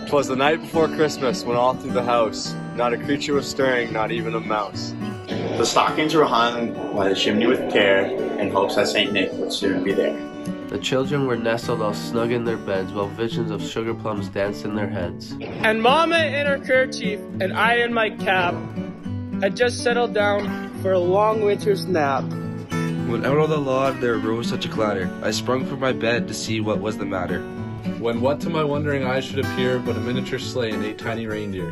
'Twas the night before Christmas when all through the house not a creature was stirring, not even a mouse. The stockings were hung by the chimney with care in hopes that St. Nick would soon be there. The children were nestled all snug in their beds while visions of sugar plums danced in their heads. And Mama in her kerchief and I in my cap had just settled down for a long winter's nap. When out on the lawn there arose such a clatter, I sprung from my bed to see what was the matter. When what to my wondering eyes should appear but a miniature sleigh and 8 tiny reindeer.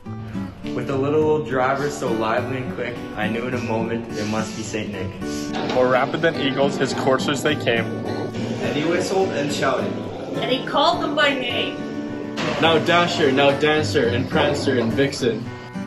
With the little old driver so lively and quick, I knew in a moment it must be St. Nick. More rapid than eagles, his coursers they came. And he whistled and shouted. And he called them by name. Now Dasher, now Dancer, and Prancer, and Vixen.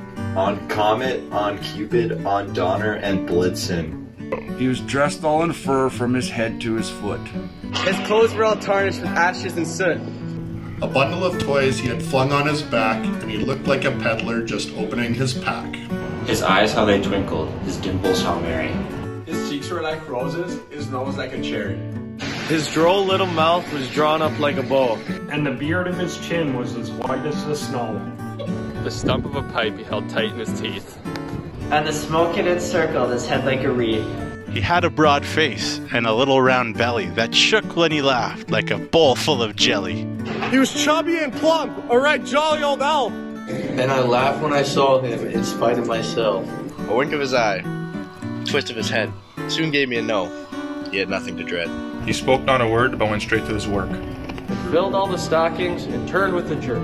On Comet, on Cupid, on Donner, and Blitzen. He was dressed all in fur from his head to his foot. His clothes were all tarnished with ashes and soot. A bundle of toys he had flung on his back, and he looked like a peddler just opening his pack. His eyes how they twinkled, his dimples how merry. His cheeks were like roses, his nose like a cherry. His droll little mouth was drawn up like a bow. And the beard of his chin was as white as the snow. The stump of a pipe he held tight in his teeth. And the smoke had encircled his head like a reed. He had a broad face and a little round belly that shook when he laughed like a bowl full of jelly. He was chubby and plump, a right jolly old elf. And I laughed when I saw him in spite of myself. A wink of his eye, twist of his head, soon gave me a no. He had nothing to dread. He spoke not a word but went straight to his work. Filled all the stockings and turned with a jerk.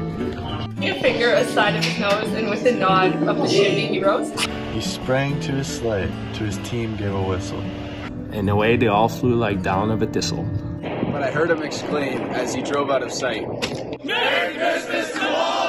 A finger aside of his nose, and with a nod up the chimney he rose. He sprang to his sleigh, to his team gave a whistle. And away they all flew like down of a thistle. But I heard him exclaim as he drove out of sight, "Merry Christmas to all!"